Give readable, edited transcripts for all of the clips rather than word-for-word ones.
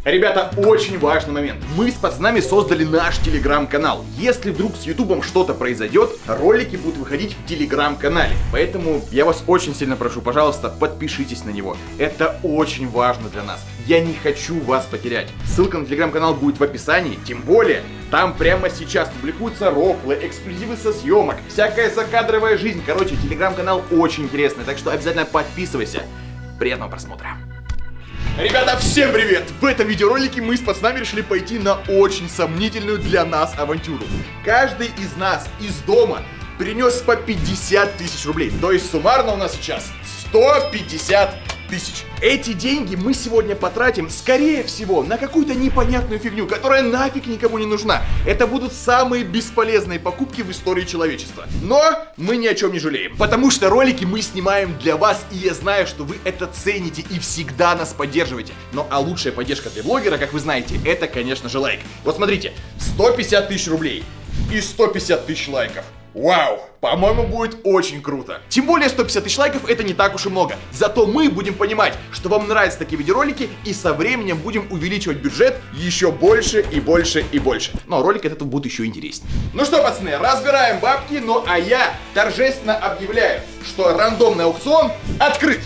Ребята, очень важный момент. Мы с пацанами создали наш телеграм-канал. Если вдруг с ютубом что-то произойдет, ролики будут выходить в телеграм-канале. Поэтому я вас очень сильно прошу, пожалуйста, подпишитесь на него. Это очень важно для нас. Я не хочу вас потерять. Ссылка на телеграм-канал будет в описании. Тем более, там прямо сейчас публикуются рофлы, эксклюзивы со съемок, всякая закадровая жизнь. Короче, телеграм-канал очень интересный, так что обязательно подписывайся. Приятного просмотра. Ребята, всем привет! В этом видеоролике мы с пацанами решили пойти на очень сомнительную для нас авантюру. Каждый из нас из дома принес по 50 тысяч рублей. То есть суммарно у нас сейчас 150 тысяч. Эти деньги мы сегодня потратим, скорее всего, на какую-то непонятную фигню, которая нафиг никому не нужна. Это будут самые бесполезные покупки в истории человечества. Но мы ни о чем не жалеем, потому что ролики мы снимаем для вас, и я знаю, что вы это цените и всегда нас поддерживаете. Ну а лучшая поддержка для блогера, как вы знаете, это, конечно же, лайк. Вот смотрите, 150 тысяч рублей и 150 тысяч лайков. Вау, по-моему, будет очень круто. Тем более 150 тысяч лайков это не так уж и много. Зато мы будем понимать, что вам нравятся такие видеоролики, и со временем будем увеличивать бюджет еще больше и больше и больше. Но ролик от этого будет еще интереснее. Ну что, пацаны, разбираем бабки, ну а я торжественно объявляю, что рандомный аукцион открыт.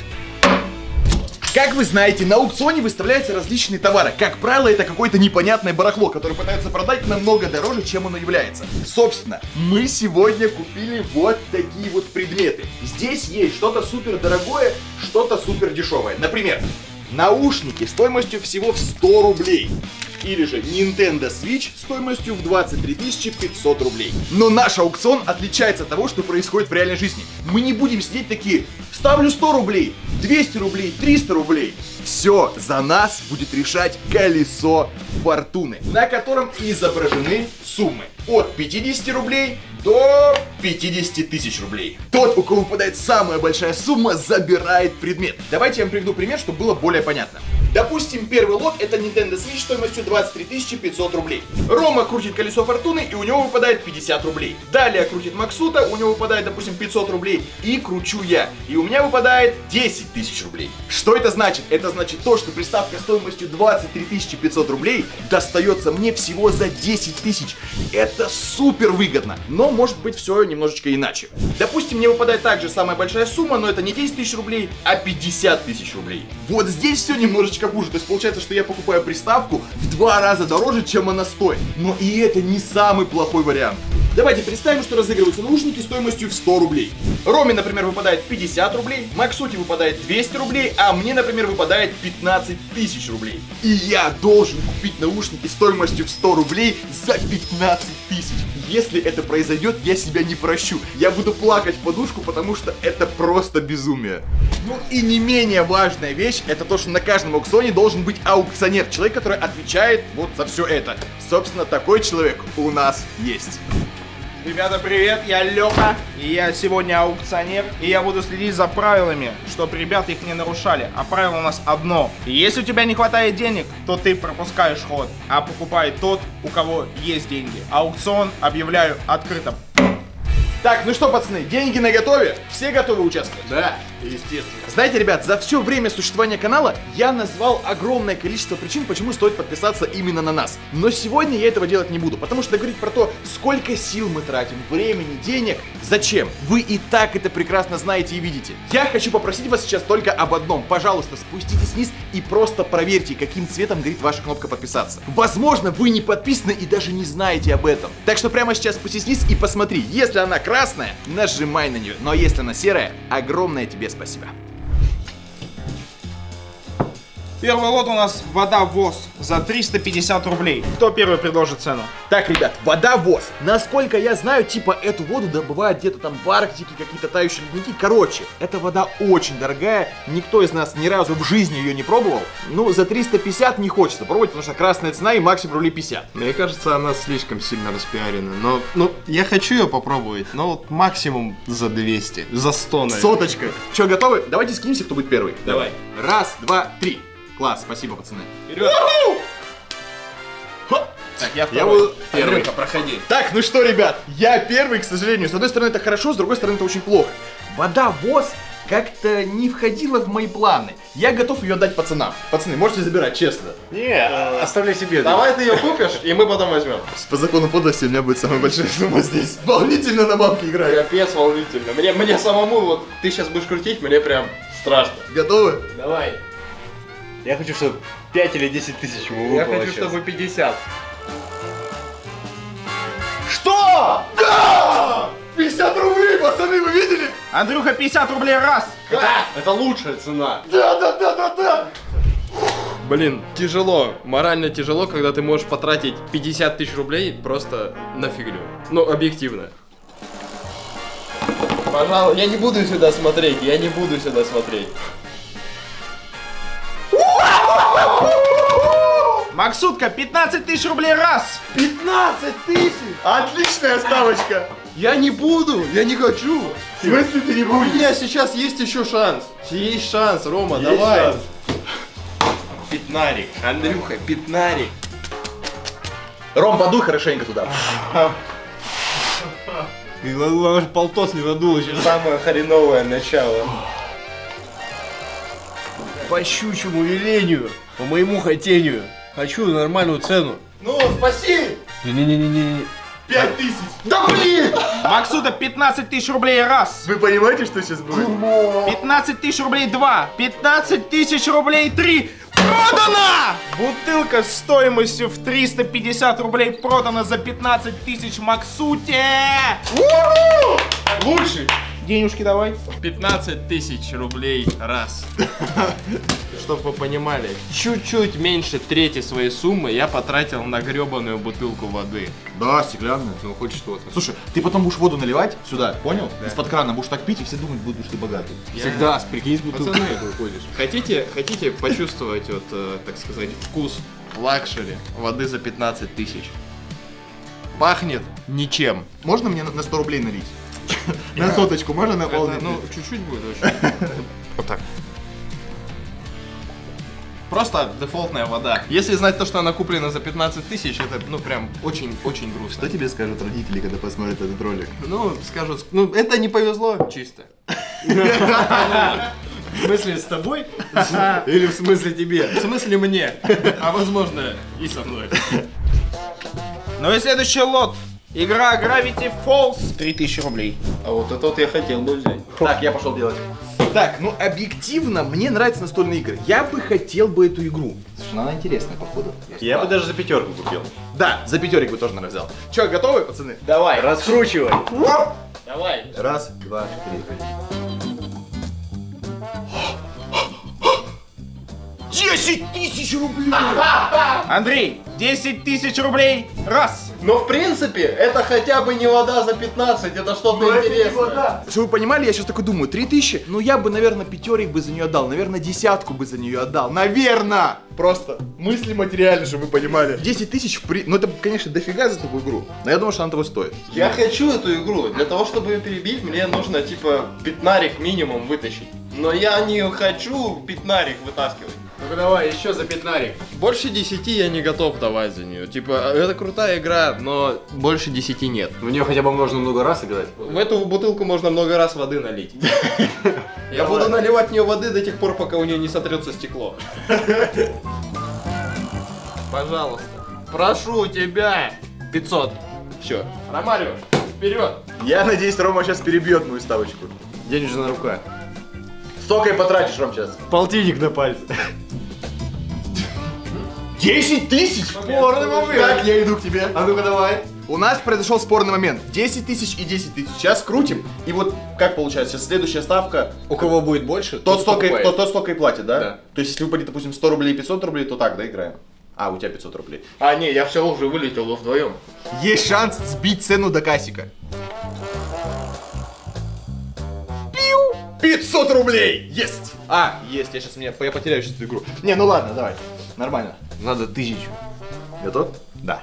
Как вы знаете, на аукционе выставляются различные товары. Как правило, это какое-то непонятное барахло, которое пытаются продать намного дороже, чем оно является. Собственно, мы сегодня купили вот такие вот предметы. Здесь есть что-то супер дорогое, что-то супер дешевое. Например, наушники стоимостью всего в 100 рублей. Или же Nintendo Switch стоимостью в 23 500 рублей. Но наш аукцион отличается от того, что происходит в реальной жизни. Мы не будем сидеть такие: ставлю 100 рублей, 200 рублей, 300 рублей. Все за нас будет решать колесо фортуны, на котором изображены суммы от 50 рублей до 50 тысяч рублей. Тот, у кого выпадает самая большая сумма, забирает предмет. Давайте я вам приведу пример, чтобы было более понятно. Допустим, первый лот это Nintendo Switch стоимостью 23 500 рублей. Рома крутит колесо фортуны, и у него выпадает 50 рублей. Далее крутит Максута, у него выпадает, допустим, 500 рублей. И кручу я, и у меня выпадает 10 тысяч рублей. Что это значит? Это значит то, что приставка стоимостью 23 500 рублей достается мне всего за 10 тысяч. Это супер выгодно. Но может быть все немножечко иначе. Допустим, мне выпадает также самая большая сумма, но это не 10 тысяч рублей, а 50 тысяч рублей. Вот здесь все немножечко хуже. То есть получается, что я покупаю приставку в 2 раза дороже, чем она стоит. Но и это не самый плохой вариант. Давайте представим, что разыгрываются наушники стоимостью в 100 рублей. Роме, например, выпадает 50 рублей, Максуте выпадает 200 рублей, а мне, например, выпадает 15 тысяч рублей. И я должен купить наушники стоимостью в 100 рублей за 15 тысяч. Если это произойдет, я себя не прощу. Я буду плакать в подушку, потому что это просто безумие. Ну и не менее важная вещь, это то, что на каждом аукционе должен быть аукционер. Человек, который отвечает вот за все это. Собственно, такой человек у нас есть. Ребята, привет, я Лёха, и я сегодня аукционер, и я буду следить за правилами, чтобы ребята их не нарушали. А правило у нас одно: если у тебя не хватает денег, то ты пропускаешь ход, а покупает тот, у кого есть деньги. Аукцион объявляю открытым. Так, ну что, пацаны, деньги наготове? Все готовы участвовать? Да, естественно. Знаете, ребят, за все время существования канала я назвал огромное количество причин, почему стоит подписаться именно на нас. Но сегодня я этого делать не буду, потому что говорить про то, сколько сил мы тратим, времени, денег, зачем? Вы и так это прекрасно знаете и видите. Я хочу попросить вас сейчас только об одном. Пожалуйста, спуститесь вниз и просто проверьте, каким цветом горит ваша кнопка подписаться. Возможно, вы не подписаны и даже не знаете об этом. Так что прямо сейчас спустись вниз и посмотри. Если она красная, нажимай на нее. Но если она серая, огромное тебе спасибо. Первый лот у нас вода ВОЗ за 350 рублей. Кто первый предложит цену? Так, ребят, вода ВОЗ. Насколько я знаю, типа эту воду добывают где-то там в Арктике, какие-то тающие ледники. Короче, эта вода очень дорогая. Никто из нас ни разу в жизни ее не пробовал. Ну, за 350 не хочется пробовать, потому что красная цена и максимум рублей 50. Мне кажется, она слишком сильно распиарена. Но, я хочу ее попробовать, но вот максимум за 200, за 100, наверное. Соточка. Че, готовы? Давайте скинемся, кто будет первый. Давай. Раз, два, три. Класс, спасибо, пацаны. Вперед! Так, я Я буду первый. Андрюха, проходи. Так, ну что, ребят, я первый, к сожалению. С одной стороны это хорошо, с другой стороны это очень плохо. Вода ВОЗ как-то не входила в мои планы. Я готов ее отдать пацанам. Пацаны, можете забирать, честно. Не, оставляй себе. Давай ты ее купишь, и мы потом возьмем. По закону подлости у меня будет самая большая сумма здесь. Волнительно на бабки играю. Капец волнительно. Мне самому, вот ты сейчас будешь крутить, мне прям страшно. Готовы? Давай. Я хочу, чтобы 5 или 10 тысяч ему Я выпало хочу, сейчас. чтобы 50. Что? Да! 50 рублей, пацаны, вы видели? Андрюха, 50 рублей раз. Это лучшая цена. Да. Блин, тяжело, морально тяжело, когда ты можешь потратить 50 тысяч рублей просто на фигню. Ну, объективно. Пожалуй, я не буду сюда смотреть, Максутка, 15 тысяч рублей раз. 15 тысяч! Отличная ставочка! Я не буду, я не хочу. В смысле ты не У будешь? меня сейчас есть еще шанс. Есть шанс, Рома, Есть давай. шанс. Пятнарик, Андрюха, пятнарик. Ром, подуй хорошенько туда. Главное, полтос не надул еще. Самое хреновое начало. По щучьему велению, по моему хотению. Хочу нормальную цену. Ну, спаси! Не-не-не-не. 5000! Да блин! Максута, 15 тысяч рублей раз. Вы понимаете, что сейчас будет? 15 тысяч рублей 2. 15 тысяч рублей 3. Продана! Бутылка с стоимостью в 350 рублей продана за 15 тысяч Максуте. Лучший! Денежки давай. 15 тысяч рублей раз. Чтоб вы понимали, чуть-чуть меньше трети своей суммы я потратил на гребаную бутылку воды. Да, стеклянная. Ну, хоть что-то. Слушай, ты потом будешь воду наливать сюда, понял? Из-под крана будешь так пить, и все думают, будешь ты богатый. Всегда, прикинь, с бутылкой Пацаны, выходишь. Хотите почувствовать, вот, так сказать, вкус лакшери воды за 15 тысяч? Пахнет ничем. Можно мне на 100 рублей налить? На соточку, можно наполнить? Ну, чуть-чуть будет очень. Вот так. Просто дефолтная вода. Если знать то, что она куплена за 15 тысяч, это, ну, прям очень-очень грустно. Что тебе скажут родители, когда посмотрят этот ролик? Ну, скажут, ну, это не повезло чисто. В смысле, с тобой? Или в смысле тебе? В смысле мне, а возможно и со мной. Ну и следующий лот. Игра Gravity Falls. 3000 рублей. А вот это вот я хотел бы взять. Так, я пошел делать. Так, ну объективно, мне нравятся настольные игры. Я бы хотел бы эту игру. Слушай, ну она интересная, походу. Я бы даже за 5 купил. Да, за 5 бы тоже, наверное, взял. Че, готовы, пацаны? Давай, раскручивай. Давай. Раз, два, три. 10 тысяч рублей! Андрей, 10 тысяч рублей раз. Но в принципе, это хотя бы не вода за 15, это что-то интересное. Чтобы вы понимали, я сейчас такой думаю, 3000, ну я бы, наверное, пятерик бы за нее отдал, наверное, десятку бы за нее отдал, наверное! Просто мысли материальные, чтобы вы понимали. 10 тысяч, ну это, конечно, дофига за такую игру, но я думаю, что она того стоит. Я хочу эту игру. Для того, чтобы ее перебить, мне нужно, типа, пятнарик минимум вытащить. Но я не хочу пятнарик вытаскивать. Ну-ка давай, еще за 15. Больше 10 я не готов давать за нее. Типа, это крутая игра, но больше 10 нет. В нее хотя бы можно много раз играть. В эту бутылку можно много раз воды налить. Я буду наливать в нее воды до тех пор, пока у нее не сотрется стекло. Пожалуйста. Прошу тебя. 500. Все. Ромарио, вперед. Я надеюсь, Рома сейчас перебьет мою ставочку. Денежная рука. Столько и потратишь, Ром, сейчас. Полтинник на пальце. 10 тысяч? Спорный момент. Так, я иду к тебе. А ну-ка давай. У нас произошел спорный момент. 10 тысяч и 10 тысяч. Сейчас крутим. И вот как получается, сейчас следующая ставка. У кого будет больше, Тот столько и платит, да? Да. То есть, если выпадет, допустим, 100 рублей и 500 рублей, то так, да, играем? А, у тебя 500 рублей. А, не, я все уже вылетел вдвоем. Есть шанс сбить цену до касика. 500 рублей! Есть! А, есть, я потеряю сейчас эту игру. Не, ну ладно, давай. Нормально. Надо 1000. Готов? Да.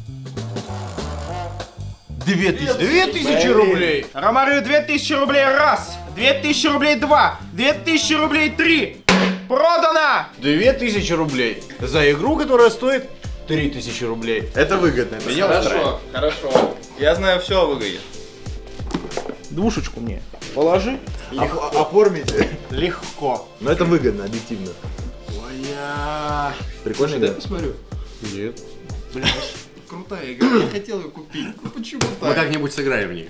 2000. 2000 рублей. Ромарио, 2000 рублей раз. 2000 рублей два. 2000 рублей три. Продано! 2000 рублей. За игру, которая стоит 3000 рублей. Это выгодно. Это меня устраивает. Хорошо. Я знаю все о выгоде. Двушечку мне положи. Оформите. Легко. Но это выгодно, объективно. Моя. Прикольно, Дай да? посмотрю. Нет. Блин, крутая игра. Я хотел ее купить. Ну почему Мы так? как-нибудь сыграем в нее.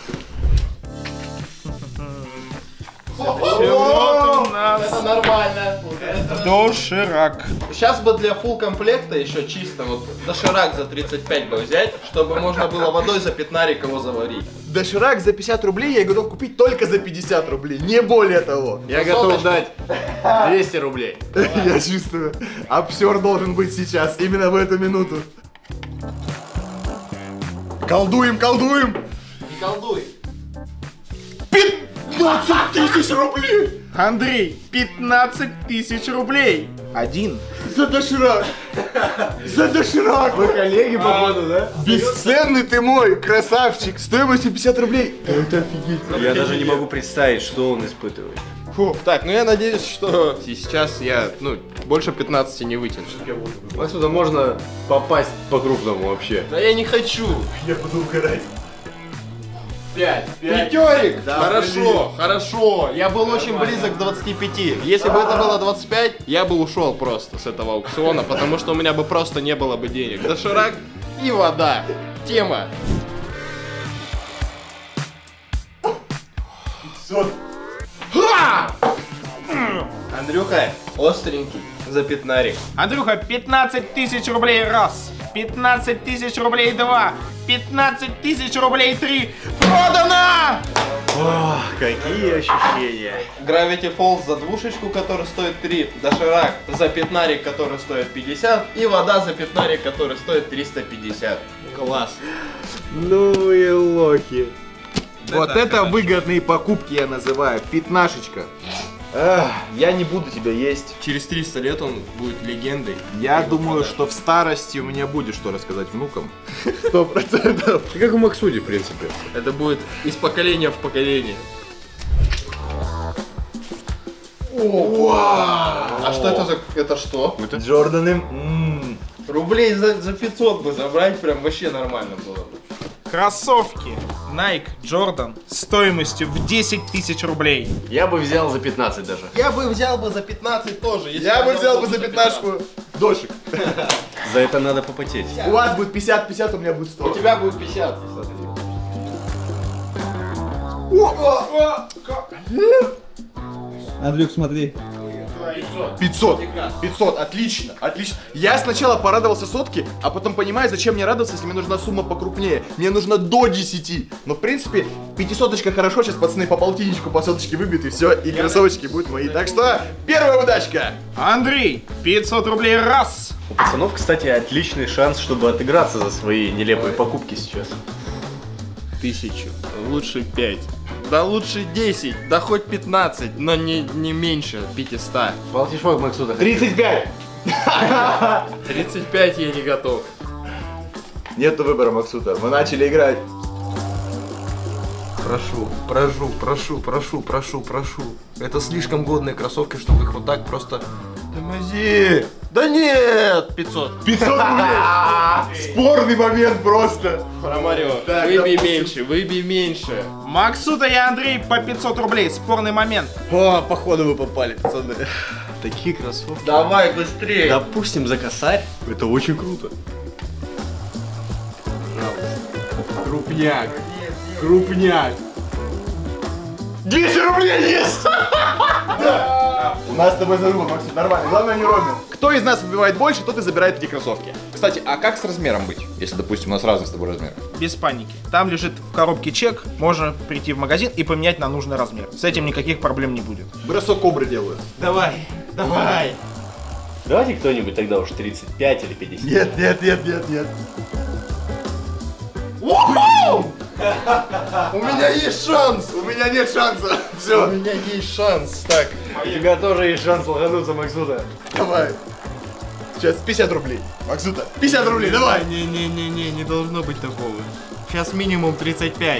Вот у нас Это нормально. доширак. Сейчас бы для фулл комплекта еще чисто вот доширак за 35 бы взять, чтобы можно было водой за пятнарик его заварить. Доширак за 50 рублей я готов купить только за 50 рублей, не более того. Я готов дать 200 рублей. Я чувствую, обсер должен быть сейчас, именно в эту минуту. Колдуем, колдуем! Не колдуй. 15 тысяч рублей! Андрей, 15 тысяч рублей. Один. За доширак! За доширак! Вы коллеги, походу, да? Бесценный ты мой, красавчик! Стоимостью 50 рублей! Это офигеть! Я даже не могу представить, что он испытывает. Фу. Так, ну я надеюсь, что сейчас я, больше 15 не вытяну. Отсюда можно попасть по-крупному вообще. Да я не хочу. Я буду угорать. 5. Пять. Пятерик! Да, Хорошо, хорошо. Я был очень близок к 25. Если бы это было 25, я бы ушел просто с этого аукциона, потому что у меня бы просто не было бы денег. Доширак и вода. Тема. 500. Андрюха, остренький, за пятнарик. Андрюха, 15 тысяч рублей раз. 15 тысяч рублей два. 15 тысяч рублей три. Продано! Ох, какие ощущения. Gravity Falls за двушечку, который стоит 3, доширак за пятнарик, который стоит 50, и вода за пятнарик, который стоит 350. Класс. Ну и лохи. Вот Это это хорошо. выгодные покупки я называю. Пятнашечка. Эх, я не буду тебя есть. Через 300 лет он будет легендой. Я думаю, что в старости у меня будет что рассказать внукам. 100%. Как у Максуди, в принципе. Это будет из поколения в поколение. А что это за... Это что? Джорданы. Рублей за 500 бы забрать, прям вообще нормально было бы. Кроссовки Nike Jordan стоимостью в 10 тысяч рублей. Я бы взял за 15 даже. Я бы взял бы за 15 тоже. если Я бы взял бы бы за пятнашку дошик. За это надо попотеть. У вас будет 50-50, у меня будет 100. У тебя будет 50. Андрюк, смотри. 500. 500, отлично, отлично. Я сначала порадовался сотке, а потом понимаю, зачем мне радоваться, если мне нужна сумма покрупнее. Мне нужно до 10. Но в принципе, 500-очка хорошо, сейчас пацаны по полтинничку, по соточке выбьют и все, и кроссовочки будут мои. Так что, первая удачка. Андрей, 500 рублей раз. У пацанов, кстати, отличный шанс, чтобы отыграться за свои нелепые покупки сейчас. 1000, лучше 5. Да лучше 10, да хоть 15, но не меньше 500. Балтишок Максуда. 35. 35 я не готов. Нету выбора, Максута. Мы начали играть. Прошу. Это слишком годные кроссовки, чтобы их вот так просто... Тормози! Да нет! 500. 500 рублей. Спорный момент просто. Ромарио, Так, выбей допустим. меньше, выбей меньше. Максута и Андрей по 500 рублей. Спорный момент. О, походу вы попали, пацаны. Такие кроссовки. Давай быстрее. Допустим, за косарь. Это очень круто. Крупняк. Крупняк. 200 рублей есть! У нас с тобой заруба, Максим, нормально. Главное, не ровно. Кто из нас выбивает больше, тот и забирает эти кроссовки. Кстати, а как с размером быть, если, допустим, у нас разный с тобой размер? Без паники. Там лежит в коробке чек. Можно прийти в магазин и поменять на нужный размер. С этим никаких проблем не будет. Бросок кобры делаю. Давай. Давайте кто-нибудь тогда уж 35 или 50. Нет. У меня есть шанс. У меня нет шанса. У Все, меня есть шанс. Так. У тебя тоже есть шанс лохануться, Максуда. давай. Сейчас 50 рублей. Максута, 50 рублей, давай. Не должно быть такого. Сейчас минимум 35.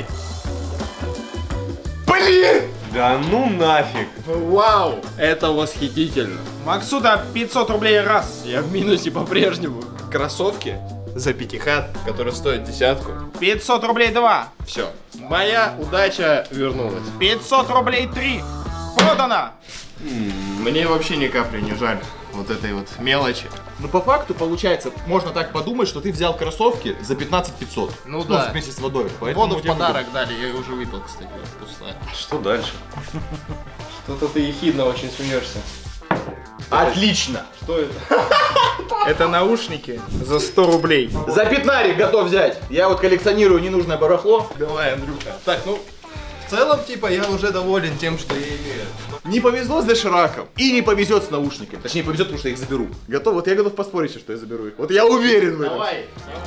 Блин! Да ну нафиг. Вау! Это восхитительно. Максута 500 рублей раз. Я в минусе по-прежнему. Кроссовки за пятихат, который стоит десятку. 500 рублей 2. Все. Моя удача вернулась. 500 рублей 3. Продано. Мне вообще ни капли не жаль вот этой вот мелочи. Ну, по факту, получается, можно так подумать, что ты взял кроссовки за 15 500. Ну да. Вместе с водой. Поэтому Воду в тебе подарок дали, я ее уже выпил, кстати, вот пустая. Что дальше? Что-то ты ехидно очень смеешься. Отлично! Что это? Это наушники за 100 рублей. За пятнарик готов взять. Я вот коллекционирую ненужное барахло. Давай, Андрюха. Так, ну, в целом, типа, я уже доволен тем, что я имею. Не повезло с дошираком и не повезет с наушниками. Точнее, повезет, потому что я их заберу. Готов? Вот я готов поспорить, что я заберу их. Вот я уверен в этом. Давай.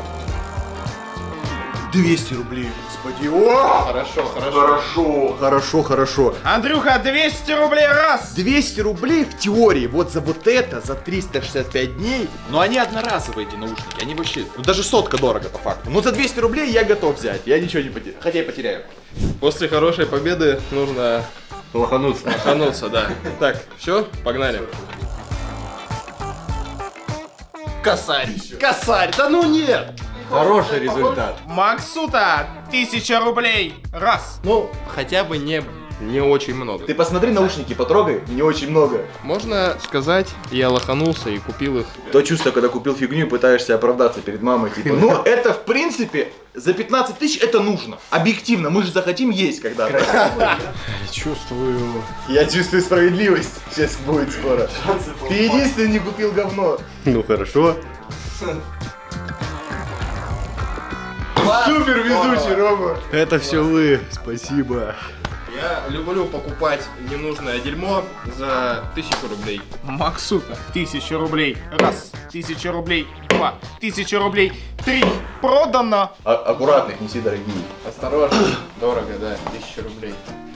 200 рублей, господи. О! Хорошо, хорошо. Хорошо, хорошо, хорошо. Андрюха, 200 рублей раз. 200 рублей в теории вот за вот это, за 365 дней. Но они одноразовые, эти наушники, они вообще, ну даже сотка дорого по факту. Но за 200 рублей я готов взять, я ничего не потеряю, хотя я потеряю. После хорошей победы нужно Лохануться. лохануться, да. Так, все, погнали. Косарь. Косарь, да ну нет. Хороший результат. Максута, 1000 рублей раз. Ну, хотя бы не очень много. Ты посмотри наушники, потрогай, не очень много. Можно сказать, я лоханулся и купил их. То чувство, когда купил фигню и пытаешься оправдаться перед мамой, типа, ну это в принципе за 15 тысяч это нужно. Объективно, мы же захотим есть когда-то. Чувствую. Я чувствую справедливость, сейчас будет скоро. Ты единственный не купил говно. Ну хорошо. Супер везучий, Рома. Это все вы. Спасибо. Я люблю покупать ненужное дерьмо за 1000 рублей. Максута, 1000 рублей раз. 1000 рублей два. 1000 рублей три. Продано. Аккуратно, их неси, дорогие. Осторожно. Дорого, да, 1000 рублей.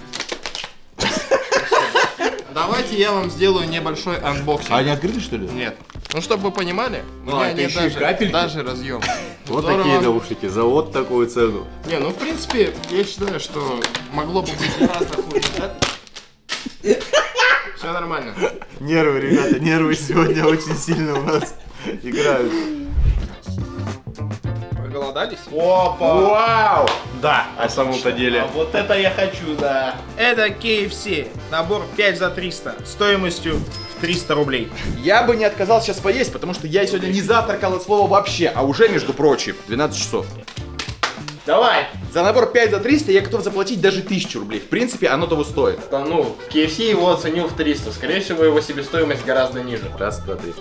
Давайте я вам сделаю небольшой анбоксинг. А они открыты, что ли? Нет. Ну, чтобы вы понимали, у А, меня это нет еще и капельки? даже разъем. Вот Здорово. такие наушники. За вот такую цену. Не, ну в принципе, я считаю, что могло бы быть гораздо хуже, да? Все нормально. Нервы, ребята, нервы сегодня очень сильно у нас играют. Проголодались? Опа! Вау! Да, на самом-то деле. Вот это я хочу, да. Это KFC. Набор 5 за 300. Стоимостью в 300 рублей. Я бы не отказался сейчас поесть, потому что я сегодня не завтракал от слова вообще, а уже, между прочим, 12 часов. Давай. За набор 5 за 300 я готов заплатить даже 1000 рублей. В принципе, оно того стоит. Да ну, KFC его оценил в 300. Скорее всего, его себестоимость гораздо ниже. Раз, два, три.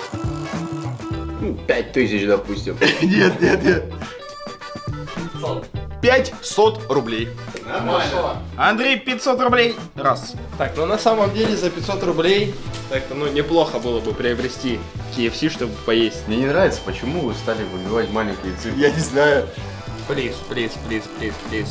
5000, допустим. Нет, нет, нет. 500 рублей. Нормально. Андрей, 500 рублей раз. Так, ну на самом деле за 500 рублей так-то, ну, неплохо было бы приобрести KFC, чтобы поесть. Мне не нравится, почему вы стали выбивать маленькие цифры. Я не знаю. Плиз, плиз, плиз, плиз, плиз.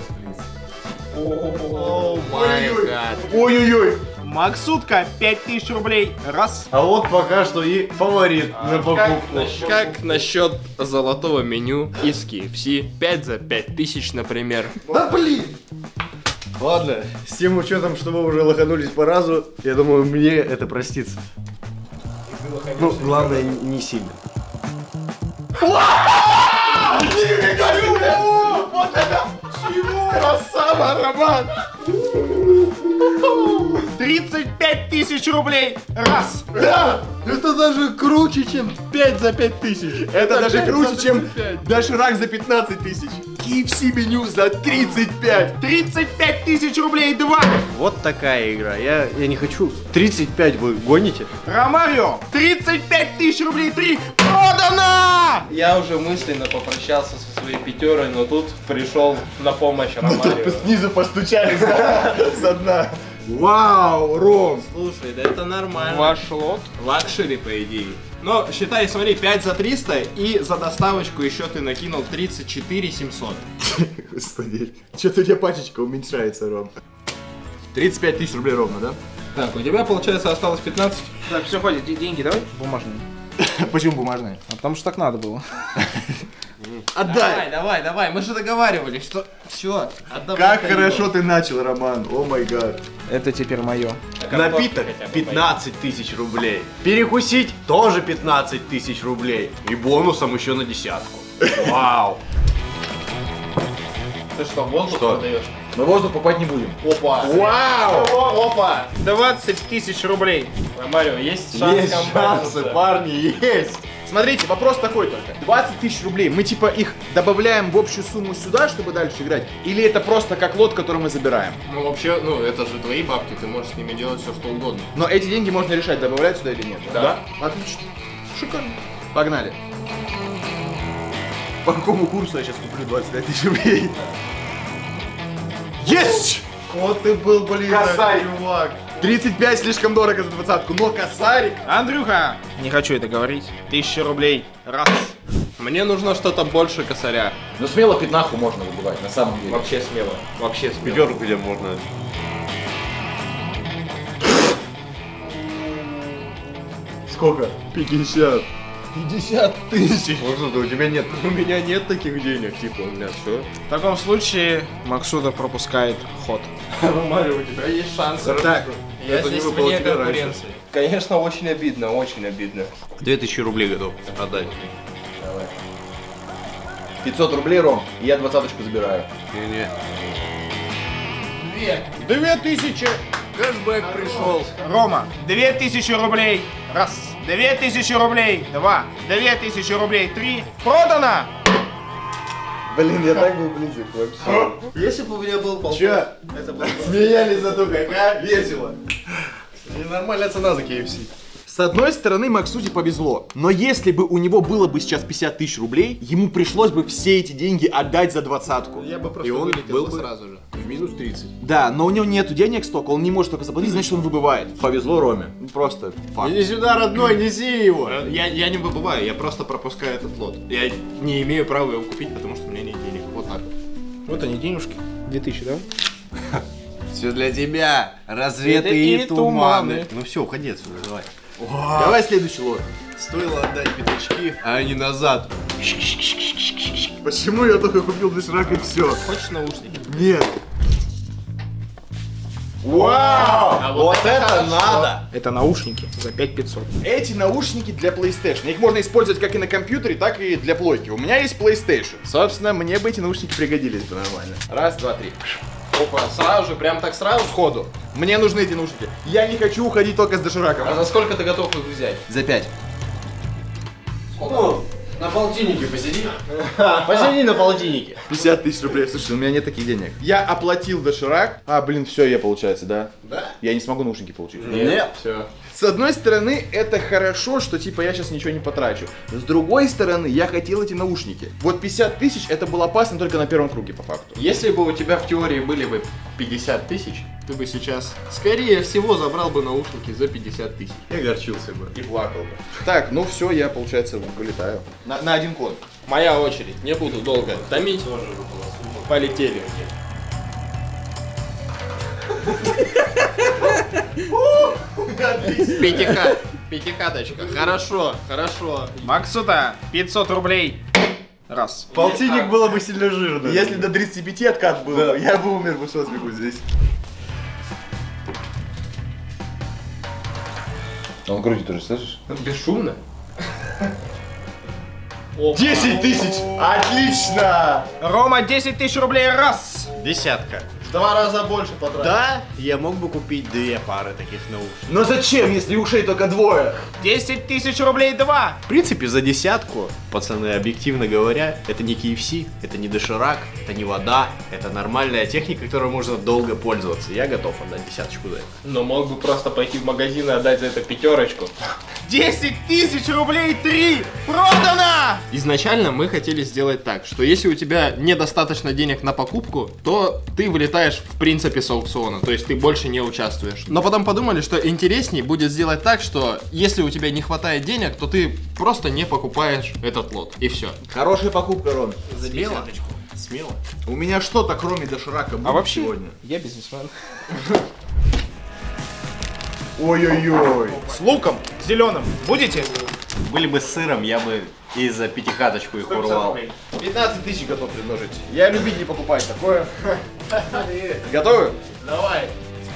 О май гад. Ой-ой-ой. Максутка, 5000 рублей раз. А вот пока что и фаворит на покупку. Как насчет золотого меню из KFC? 5 за 5000, например. Да блин! Ладно, с тем учетом, что вы уже лоханулись по разу, я думаю, мне это простится. Ну, главное, не сильно. Вот это! Чего? Красава, Роман! 35 тысяч рублей раз. Да! Это даже круче, чем 5 за 5000. Это даже 5 круче, за чем 35. доширак за 15 тысяч. KFC меню за 35. 35 тысяч рублей два. Вот такая игра. Я не хочу. 35 вы гоните? Ромарио, 35 тысяч рублей три. Продано! Я уже мысленно попрощался со своей пятерой, но тут пришел на помощь Ромарио. Снизу постучались со дна. Вау, Ром! Слушай, да это нормально. Ваш лот. Лакшери, по идее. Но считай, смотри, 5 за 300 и за доставочку еще ты накинул 34 700. Господи, что-то у тебя пачечка уменьшается, Ром. 35 тысяч рублей ровно, да? Так, у тебя, получается, осталось 15. Так, все, хватит, деньги давай. Бумажные. Почему бумажные? А потому что так надо было. Отдай! Давай, мы же договаривались, что... Все, отдавай. Как хорошо ты начал, Роман. О май гад. Это теперь мое. Напиток 15 тысяч рублей. Перекусить тоже 15 тысяч рублей. И бонусом еще на десятку. Вау. Ты что, воздух продаешь? Мы воздух покупать не будем. Опа. Вау! Опа. 20 тысяч рублей. Марио, есть шанс Есть шансы, парни, есть. Смотрите, вопрос такой только. 20 тысяч рублей, мы типа их добавляем в общую сумму сюда, чтобы дальше играть? Или это просто как лот, который мы забираем? Ну вообще, ну это же твои бабки, ты можешь с ними делать все что угодно. Но эти деньги можно решать, добавлять сюда или нет. Да. Отлично. Шикарно. Погнали. По какому курсу я сейчас куплю 25 тысяч рублей? Есть! Вот ты был, блин, Косарь. чувак. 35 слишком дорого за двадцатку, но косарик. Андрюха! Не хочу это говорить. 1000 рублей. Раз. Мне нужно что-то больше косаря. Ну смело пятнаху можно выбивать, на самом деле. Вообще смело. Вообще смело. Пятерку где можно. Сколько? 50. 50 тысяч. Вот что-то у тебя нет. У меня нет таких денег, типа у меня все. В таком случае Максуда пропускает ход. Марио, у тебя есть шанс. Так, Я Это не здесь выпало вне тебе раньше. конкуренции. Конечно, очень обидно, очень обидно. 2000 рублей готов отдать. 500 рублей, Ром, и я двадцаточку забираю. Не-не. 2000! Кэшбэк пришел. Рома, 2000 рублей. Раз. 2000 рублей. Два. 2000 рублей. Три. Продано! Блин, я так был близок вообще. Если бы у меня был полтос, Чё? это было бы... Смеялись зато как, а? Весело. Нормальная цена за KFC. С одной стороны, Максуде повезло, но если бы у него было бы сейчас 50 тысяч рублей, ему пришлось бы все эти деньги отдать за двадцатку. Я бы просто И он вылетел был бы бы сразу же. В минус 30. Да, но у него нету денег столько, он не может только заплатить, значит он выбывает. Повезло Роме. Ну, просто факт. Иди сюда, родной, неси его. Я не выбываю, я просто пропускаю этот лот. Я не имею права его купить, потому что у меня нет денег. Вот так. Вот они, денежки. 2000, да? Все для тебя. Рассветы Рассветы и и туманы. туманы. Ну все, уходи отсюда, давай. Давай следующий лот. Стоило отдать пятачки, а не назад. Почему я только купил доширак и все? Хочешь наушники? Нет. Вау! А Вот это это хорошо. надо! Это наушники за 5500. Эти наушники для PlayStation. Их можно использовать как и на компьютере, так и для плойки. У меня есть PlayStation. Собственно, мне бы эти наушники пригодились бы нормально. Раз, два, три. Опа, сразу же, прям так сразу? Сходу. Мне нужны эти наушники. Я не хочу уходить только с дошираком. А за сколько ты готов их взять? За 5. Ну, на полтиннике посиди. Посиди на полтиннике. 50 тысяч рублей. Слушай, у меня нет таких денег. Я оплатил доширак. А, блин, все, я получается, да? Да. Я не смогу наушники получить. Нет. Все. С одной стороны, это хорошо, что типа я сейчас ничего не потрачу. С другой стороны, я хотел эти наушники. Вот 50 тысяч это было опасно только на первом круге, по факту. Если бы у тебя в теории были бы 50 тысяч, ты бы сейчас, скорее всего, забрал бы наушники за 50 тысяч. Я огорчился бы. И плакал бы. Так, ну все, я, получается, вылетаю. На один код. Моя очередь, не буду долго томить. Полетели. Пятихаточка. Хорошо, хорошо. Максута, 500 рублей. Раз. Полтинник было бы сильно жирно. Если до 35 откат был, Да. я бы умер бы со смеху здесь. Он крутит уже, слышишь? Бесшумно. 10 тысяч! Отлично! Рома, 10 тысяч рублей. Раз. Десятка. В 2 раза больше потратил. Да, я мог бы купить 2 пары таких наушников. Но зачем, если ушей только двое? 10 тысяч рублей. Два. В принципе, за десятку, пацаны, объективно говоря, это не KFC, это не доширак, это не вода, это нормальная техника, которой можно долго пользоваться. Я готов отдать десяточку за это. Но мог бы просто пойти в магазин и отдать за это пятерочку. 10 тысяч рублей. Три. Продано! Изначально мы хотели сделать так, что если у тебя недостаточно денег на покупку, то ты вылетаешь в принципе с аукциона, то есть ты больше не участвуешь. Но потом подумали, что интереснее будет сделать так, что если у тебя не хватает денег, то ты просто не покупаешь этот лот. И все. Хорошая покупка, Ром. Смело? Смело. У меня что-то кроме доширака будет А вообще, сегодня? я бизнесмен. Ой-ой-ой. С луком зеленым будете? Были бы с сыром, я бы и за пятихаточку их урвал. 15 тысяч готов предложить. Я любитель покупать такое. Готовы? Давай.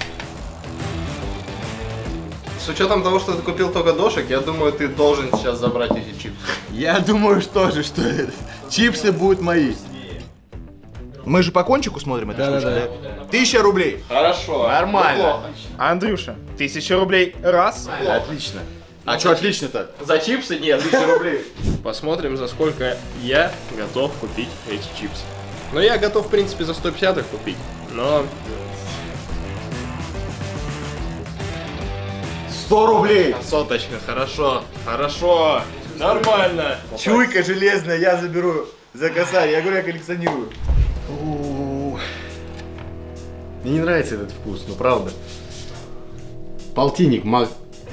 С учетом того, что ты купил только дошек, я думаю, ты должен сейчас забрать эти чипсы. Я думаю, что чипсы будут мои. Мы же по кончику смотрим это штучку, да? 1000 рублей. Хорошо. Нормально. Андрюша, 1000 рублей раз. Отлично. А что отлично-то? За чипсы нет. 1000 рублей. Посмотрим, за сколько я готов купить эти чипсы. Но я готов, в принципе, за 150 их купить. Но 100 рублей. соточка, хорошо. Хорошо. Нормально. Чуйка железная, я заберу за косарь. Я говорю, я коллекционирую. Мне не нравится этот вкус, ну правда. Полтинник, маг.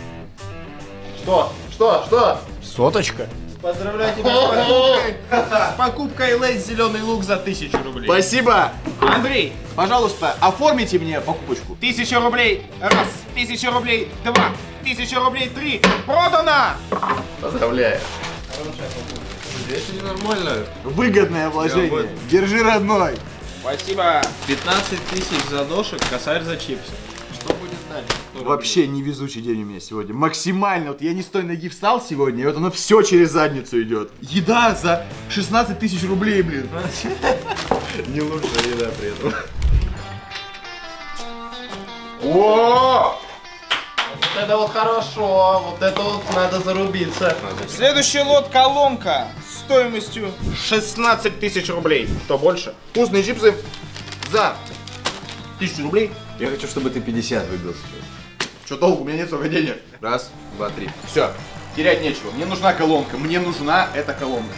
Что? Соточка. Поздравляю тебя с покупкой. С покупкой Лейс зеленый лук за 1000 рублей. Спасибо. Андрей, Пожалуйста, оформите мне покупочку. 1000 рублей раз, 1000 рублей два, 1000 рублей три. Продано! Поздравляю. Здесь нормально. Выгодное вложение. Держи, родной. Спасибо. 15 тысяч за дошек, косарь за чипсы. Что будет дальше? Вообще невезучий день у меня сегодня. Максимально. Вот я не с той ноги встал сегодня, и вот оно все через задницу идет. Еда за 16 тысяч рублей, блин. Не лучшая еда при этом. О! Вот это вот хорошо, вот это вот надо зарубиться. Следующий лот колонка стоимостью 16 тысяч рублей. Кто больше? Вкусные чипсы за 1000 рублей. Я хочу, чтобы ты 50 выбил. Что толку? У меня нет столько денег. Раз, два, три. Все. Терять нечего. Мне нужна колонка. Мне нужна эта колонка.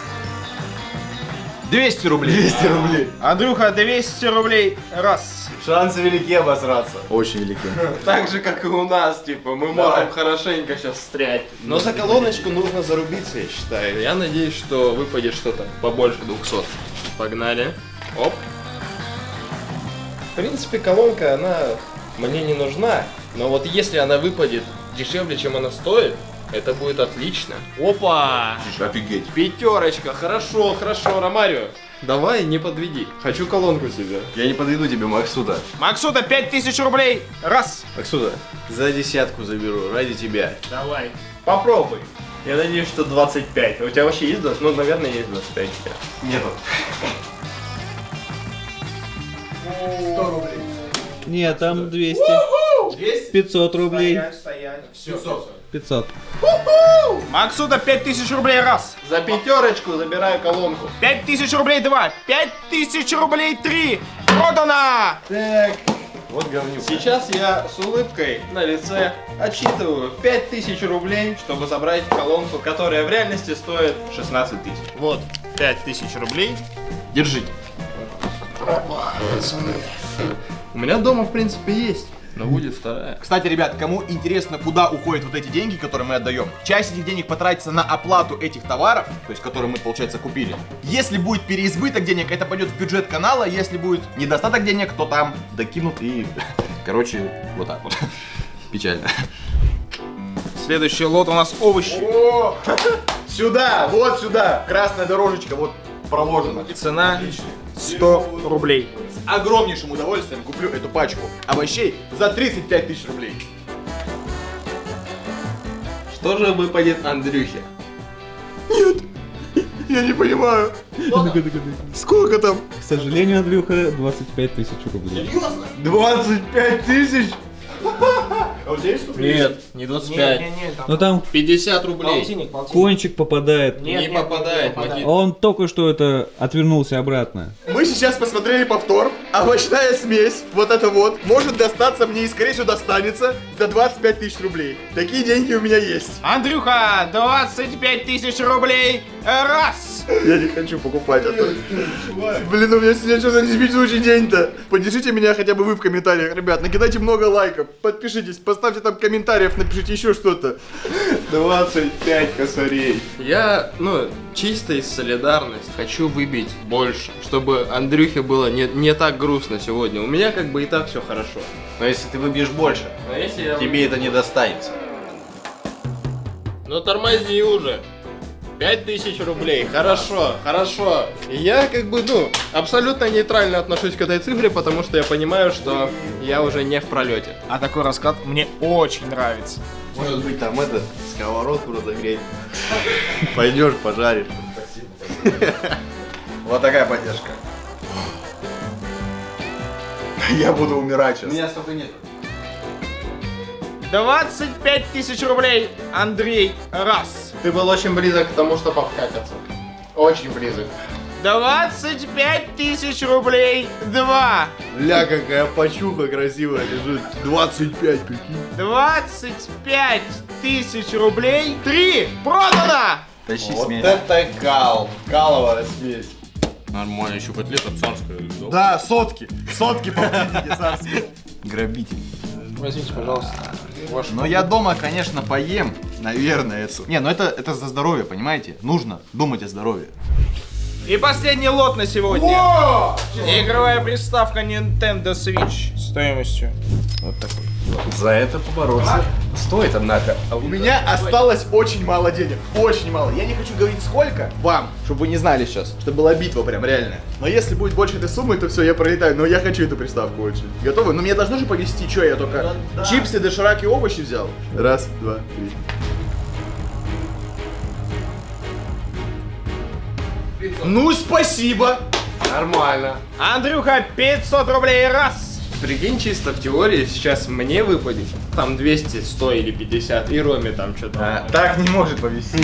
200 рублей. 200 рублей. Андрюха, 200 рублей раз. Шансы велики обосраться. Очень велики. Так же, как и у нас, типа, мы можем хорошенько сейчас встрять. Но за колоночку нужно зарубиться, я считаю. Я надеюсь, что выпадет что-то побольше 200. Погнали. Оп. В принципе, колонка, она мне не нужна. Но вот если она выпадет дешевле, чем она стоит, это будет отлично. Опа! Офигеть. Пятерочка, хорошо, Ромарио. Давай, не подведи. Хочу колонку себе. Я не подойду тебе, Максуда. Максуда, 5000 рублей раз. Максуда, за десятку заберу, ради тебя. Давай. Попробуй. Я надеюсь, что 25. А у тебя вообще есть 20? Ну, наверное, есть 25 у тебя. Нету. 100 рублей. Нет, там 200. 200? 500 рублей. Стоять. 500. 500. Максуда, 5000 рублей раз. За пятерочку забираю колонку. 5000 рублей два. 5000 рублей три. Продано! Вот говнюк. Сейчас я с улыбкой на лице отчитываю 5000 рублей, чтобы забрать колонку, которая в реальности стоит 16 тысяч. Вот, 5000 рублей. Держите. У меня дома, в принципе, есть, но будет вторая. Кстати, ребят, кому интересно, куда уходят вот эти деньги, которые мы отдаем, часть этих денег потратится на оплату этих товаров, то есть которые мы, получается, купили. Если будет переизбыток денег, это пойдет в бюджет канала, если будет недостаток денег, то там докинут и, короче, вот так вот. Печально. Следующий лот у нас овощи. О! Сюда, вот сюда, красная дорожечка, вот проложена. Цена 100 рублей. С огромнейшим удовольствием куплю эту пачку овощей за 35 тысяч рублей. Что же выпадет Андрюхе? Я не понимаю. Сколько там? К сожалению, Андрюха, 25 тысяч рублей. 25 тысяч? А у тебя есть рублей? Нет, не 25. Но там 50 рублей. кончик попадает. Не попадает, Никита. Он только что это отвернулся обратно. Мы сейчас посмотрели повтор. Овощная смесь, вот это вот, может достаться мне и, скорее всего, достанется за 25 тысяч рублей. Такие деньги у меня есть. Андрюха, 25 тысяч рублей раз. Я не хочу покупать это. Блин, у меня сегодня что за невезучий день-то? Поддержите меня хотя бы вы в комментариях, ребят. Накидайте много лайков, подпишитесь, поставьте там комментариев, напишите еще что-то. 25 косарей. Я, чисто из солидарности хочу выбить больше, чтобы Андрюхе было не так грустно сегодня. У меня как бы и так все хорошо. Но если ты выбьешь больше, А если я тебе это не достанется. Ну тормози уже. 5000 рублей, хорошо, хорошо. Я как бы, ну, абсолютно нейтрально отношусь к этой цифре, потому что я понимаю, что я уже не в пролете. А такой расклад мне очень нравится. Может быть, там этот, сковородку разогреть. Пойдешь, пожаришь. Вот такая поддержка. Я буду умирать сейчас. У меня столько нет. 25 тысяч рублей, Андрей, раз. Ты был очень близок к тому, чтобы обкакаться. Очень близок. 25 тысяч рублей, два. Ля, какая пачуха красивая лежит. 25, прикинь. 25 тысяч рублей, три. Продано. Тащи Вот смесь. это кал. Каловая смесь. Нормально, еще котлета царская. Да, сотки. Сотки полтинники царские. Грабитель. Возьмите, пожалуйста. Но я дома, конечно, поем, наверное, эту. Не, ну это за здоровье, понимаете? Нужно думать о здоровье. И последний лот на сегодня. Игровая приставка Nintendo Switch стоимостью вот такой. За это побороться стоит, однако. У меня осталось очень мало денег. Очень мало. Я не хочу говорить сколько вам, чтобы вы не знали сейчас, чтобы была битва прям реальная. Но если будет больше этой суммы, то все, я пролетаю. Но я хочу эту приставку очень. Готовы? Но мне должно же повезти, что я только чипсы, доширак и овощи взял. Раз, два, три. Ну, спасибо! Нормально. Андрюха, 500 рублей, раз. Прикинь, чисто в теории сейчас мне выпадет там 200, 100 или 50, и Роме там что-то. Так не может повезти.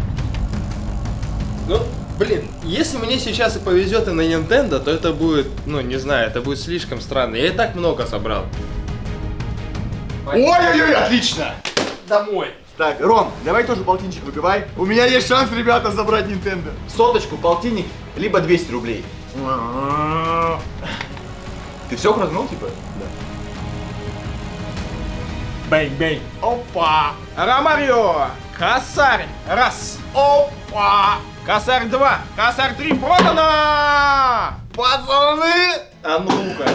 Ну, блин, если мне сейчас и повезет и на Nintendo, то это будет, ну, не знаю, это будет слишком странно. Я и так много собрал. Ой-ой-ой, отлично! Домой. Так, Ром, давай тоже полтинничек выбивай. У меня есть шанс, ребята, забрать Nintendo. Соточку, полтинник, либо 200 рублей. Ты все крутнул, типа? Да. Бэнь-бэнь. Опа. Ромарио. Косарь. Раз. Опа. Косарь 2. Косарь 3. Продано. Пацаны! А ну-ка.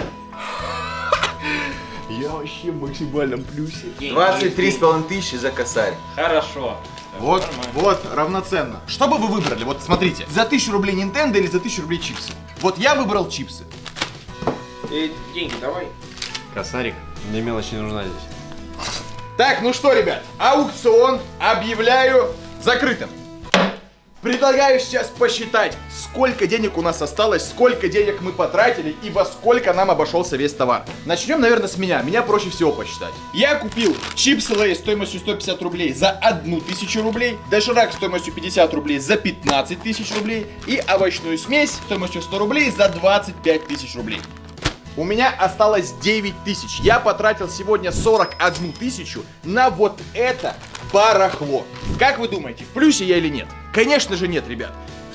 Я вообще в максимальном плюсе. 23,5 тысячи за косарь. Хорошо. Вот, вот, равноценно. Что бы вы выбрали? Вот смотрите, за 1000 рублей Nintendo или за 1000 рублей чипсы? Вот я выбрал чипсы. Деньги давай. Косарик, мне мелочь не нужна здесь. Так, ну что, ребят, аукцион объявляю закрытым. Предлагаю сейчас посчитать, сколько денег у нас осталось, сколько денег мы потратили и во сколько нам обошелся весь товар. Начнем, наверное, с меня. Меня проще всего посчитать. Я купил чипсы Лейс стоимостью 150 рублей за 1000 рублей, доширак стоимостью 50 рублей за 15 тысяч рублей и овощную смесь стоимостью 100 рублей за 25 тысяч рублей. У меня осталось 9000. Я потратил сегодня 41 тысячу на вот это барахло. Как вы думаете, в плюсе я или нет? Конечно же нет, ребят.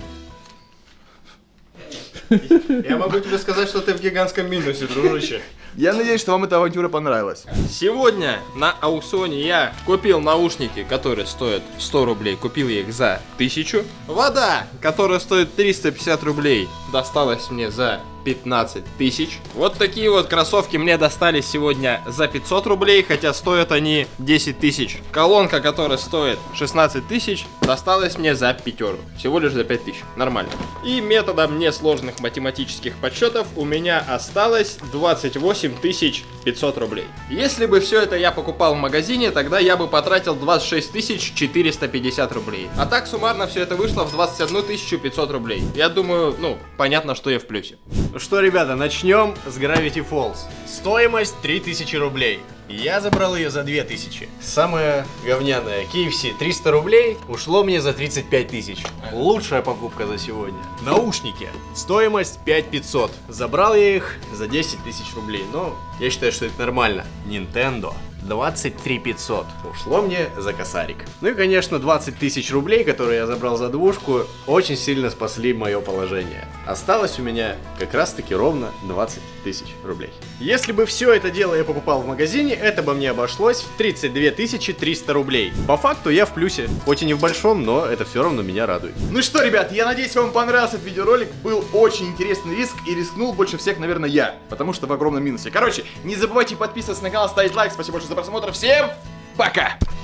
Я могу тебе сказать, что ты в гигантском минусе, дружище. Я надеюсь, что вам эта авантюра понравилась. Сегодня на аукционе я купил наушники, которые стоят 100 рублей. Купил я их за 1000. Вода, которая стоит 350 рублей, досталась мне за 15 тысяч. Вот такие вот кроссовки мне достались сегодня за 500 рублей, хотя стоят они 10 тысяч. Колонка, которая стоит 16 тысяч, досталась мне за 5. Всего лишь за 5 тысяч. Нормально. И методом несложных математических подсчетов у меня осталось 28 500 рублей. Если бы все это я покупал в магазине, тогда я бы потратил 26 450 рублей. А так суммарно все это вышло в 21 500 рублей. Я думаю, ну, понятно, что я в плюсе. Ну что, ребята, начнем с Gravity Falls. Стоимость 3000 рублей. Я забрал ее за 2000. Самая говняная KFC 300 рублей ушло мне за 35 тысяч. Лучшая покупка за сегодня. Наушники. Стоимость 5500. Забрал я их за 10 тысяч рублей. Но я считаю, что это нормально. Nintendo. 23 500 ушло мне за косарик. Ну и, конечно, 20 тысяч рублей, которые я забрал за двушку, очень сильно спасли мое положение. Осталось у меня как раз-таки ровно 20 тысяч рублей. Если бы все это дело я покупал в магазине, это бы мне обошлось в 32 300 рублей. По факту я в плюсе, хоть и не в большом, но это все равно меня радует. Ну что, ребят, я надеюсь, вам понравился этот видеоролик. Был очень интересный риск, и рискнул больше всех, наверное, я, потому что в огромном минусе. Короче, не забывайте подписываться на канал, ставить лайк. Спасибо большое за просмотр. Всем пока!